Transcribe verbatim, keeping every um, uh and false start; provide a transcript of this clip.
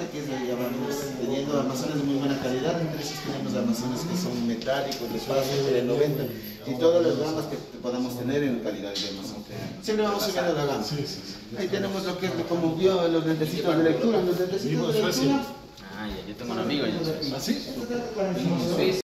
que es, ya vamos teniendo armazones de muy buena calidad. Entre esos tenemos armazones que son metálicos, de espacio de noventa y todas las gamas que podamos tener en calidad de armazón. Siempre vamos subiendo la gama. Ahí tenemos lo que es, como vio, los lentecitos de lectura. Los lentecitos de lectura. Ah, ya, yo tengo un amigo. ¿Ah, sí?